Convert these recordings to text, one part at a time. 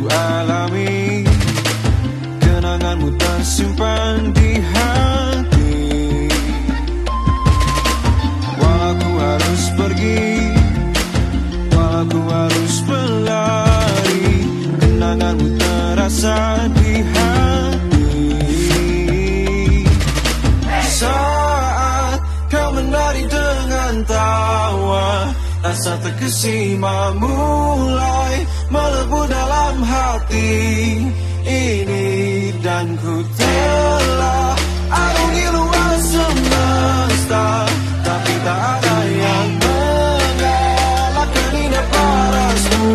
alami. Kenanganmu tersimpan di hati. Walau ku harus pergi, walau ku harus berlari, kenanganmu terasa di hati. Saat kau menari dengan tawa, rasa terkesima mulai melebu dalam hati ini. Dan ku telah arungi luas semesta, tapi tak ada yang mengalahkan indah parasmu.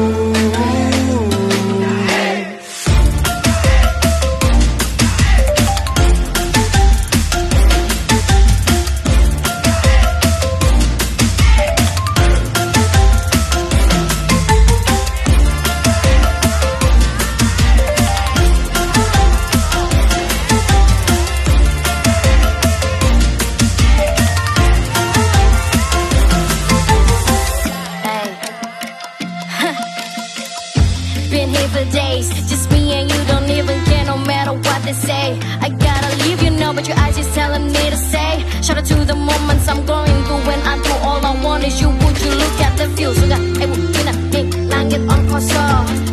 Been here for days, just me and you, don't even care no matter what they say. I gotta leave, you know, but your eyes just telling me to stay. Shout out to the moments I'm going through when I'm through. All I want is you, would you look at the view? Sudah ibu bina ning langit angkasa.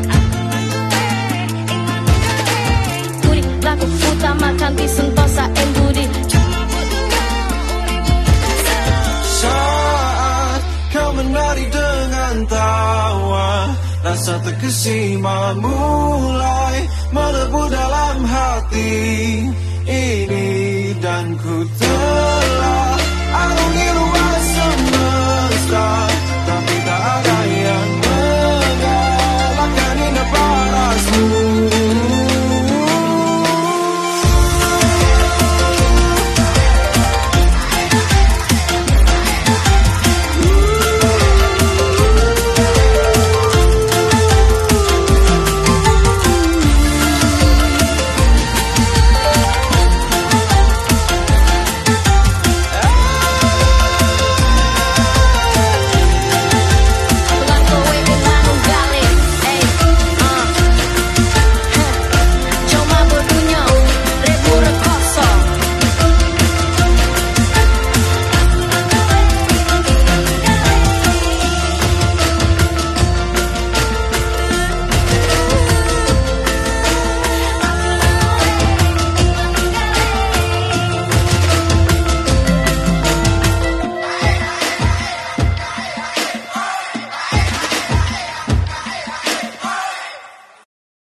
Budi laku utamakan di sentosa embudi. Saat kau menari dengan tawa, rasa terkesima mulai melebu dalam hati ini. Dan ku